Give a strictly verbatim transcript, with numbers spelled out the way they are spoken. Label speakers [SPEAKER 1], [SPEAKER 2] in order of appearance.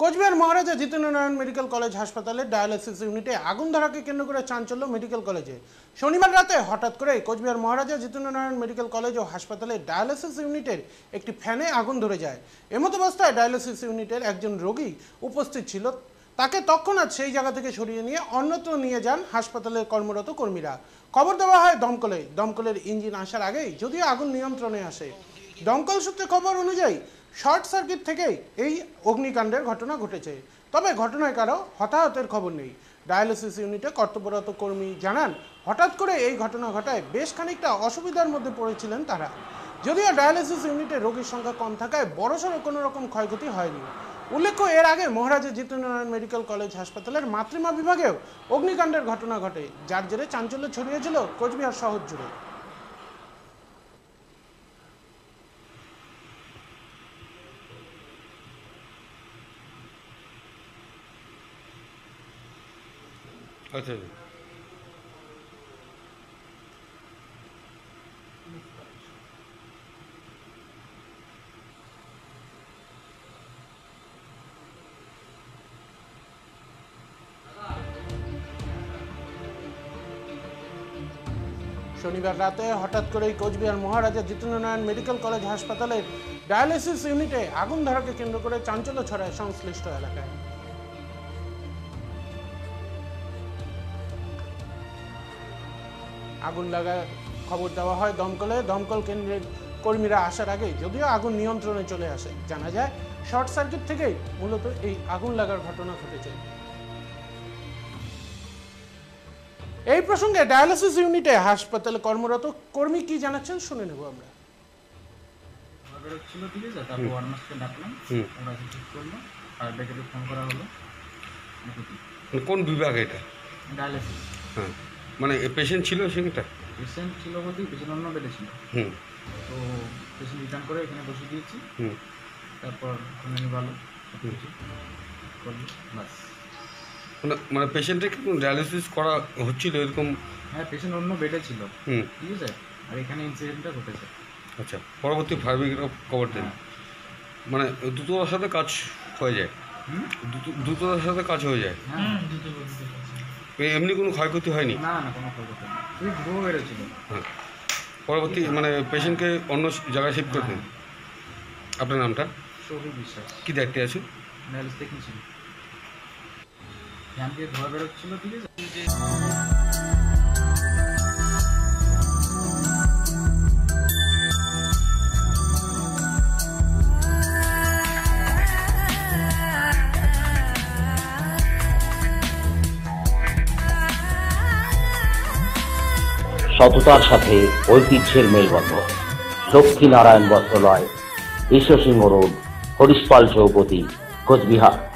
[SPEAKER 1] Cooch Behar Maharaja Jitendranarayan medical college হাসপাতালের dialysis ইউনিটে আগুন ধরাকে কেন্দ্র করে চাঞ্চল্য মেডিকেল কলেজে। শনিবার রাতে হঠাৎ করে কোচবিহার মহারাজা জিতেন্দ্রনারায়ণ মেডিকেল কলেজ ও হাসপাতালের ডায়ালিসিস ইউনিটের একটি ফ্যানে আগুন ধরে যায়। এমতাবস্থায় ডায়ালিসিস ইউনিটের একজন রোগী উপস্থিত ছিল, তাকে তৎক্ষণাৎ সেই জায়গা থেকে সরিয়ে নিয়ে অন্যত্র নিয়ে যান হাসপাতালের কর্মরত কর্মীরা। খবর দেওয়া হয় দমকলে। দমকলের ইঞ্জিন আসার আগেই যদিও আগুন নিয়ন্ত্রণে আসে। দমকল সূত্রে খবর অনুযায়ী শর্ট সার্কিট থেকেই এই অগ্নিকাণ্ডের ঘটনা ঘটেছে। তবে ঘটনায় কারো হতাহতের খবর নেই। ডায়ালিসিস ইউনিটে কর্তব্যরত কর্মী জানান, হঠাৎ করে এই ঘটনা ঘটায় বেশ খানিকটা অসুবিধার মধ্যে পড়েছিলেন তারা। যদিও ডায়ালিসিস ইউনিটে রোগীর সংখ্যা কম থাকায় বড়সড় কোনো রকম ক্ষয়ক্ষতি হয়নি। উল্লেখ্য, এর আগে মহারাজা জিতেন্দ্রনারায়ণ মেডিকেল কলেজ হাসপাতালের মাতৃমা বিভাগেও অগ্নিকাণ্ডের ঘটনা ঘটে, যার জেরে চাঞ্চল্য ছড়িয়েছিল কোচবিহার শহর জুড়ে।
[SPEAKER 2] আচ্ছা,
[SPEAKER 1] শনিবার রাতে হঠাৎ করেই কোচবিহার মহারাজা জিতেন্দ্রনারায়ণ মেডিকেল কলেজ হাসপাতালের ডায়ালিসিস ইউনিটে আগুন ধরাকে কেন্দ্র করে চাঞ্চল্য ছড়ায় সংশ্লিষ্ট এলাকায়। আগুন লাগার খবর দেওয়া হয় দমকলে। দমকল কেন্দ্রের কর্মীরা আসার আগে যদিও আগুন নিয়ন্ত্রণে চলে আসে। জানা যায়, শর্ট সার্কিট থেকেই মূলত এই আগুন লাগার ঘটনা ঘটেছে। এই প্রসঙ্গে ডায়ালিসিস ইউনিটে হাসপাতালে কর্মরত কর্মী কি জানাচ্ছেন শুনে নেব আমরা।
[SPEAKER 2] কোন বিভাগ এটা?
[SPEAKER 3] ডায়ালিসিস।
[SPEAKER 2] হ্যাঁ, মানে পেশেন্ট ছিল সেটা?
[SPEAKER 3] পেশেন্ট ছিল বলতে পেশেন্ট অন্য বেডে ছিল। হুম। তো পেশেন্ট রিটার্ন করে এখানে বসে দিয়েছি। হুম। তারপর ফোনে ভালো বাস।
[SPEAKER 2] মানে মানে পেশেন্টের কি ডায়ালিসিস করা হচ্ছিল এরকম?
[SPEAKER 3] হ্যাঁ, পেশেন্ট অন্য বেডে ছিল। হুম। ঠিক আছে, আর এখানে ইনসিডেন্টটা ঘটেছে।
[SPEAKER 2] আচ্ছা, পরবর্তী ফায়ার ব্রিগেড খবর দেন। মানে দ্রুততার সাথে কাজ হয়ে যায়। হুম, দ্রুততার সাথে কাজ হয়ে যায়।
[SPEAKER 3] হ্যাঁ,
[SPEAKER 2] এমনি কোনো ক্ষয়ক্ষতি হয়নি?
[SPEAKER 3] না না, কোনো ক্ষয়ক্ষতি নেই, শুধু ধোঁয়া বেরোছিল।
[SPEAKER 2] হ্যাঁ, পরবর্তী মানে পেশেন্টকে অন্য জায়গায় শিফট করে দেন। আপনার নামটা?
[SPEAKER 3] সৌভিক বিশ্বাস।
[SPEAKER 2] কি দায়িত্বে আছেন?
[SPEAKER 3] Dialysis technician. ধ্যান দিয়ে ধোঁয়া বেরোচ্ছিল। ঠিক আছে।
[SPEAKER 4] সততার সাথে ঐতিহ্যের মেলবন্ধন। লক্ষ্মীনারায়ণ বস্ত্রালয়, ঈশ্বরসিংহ রোড, হরিশপাল চৌপতি, কোচবিহার।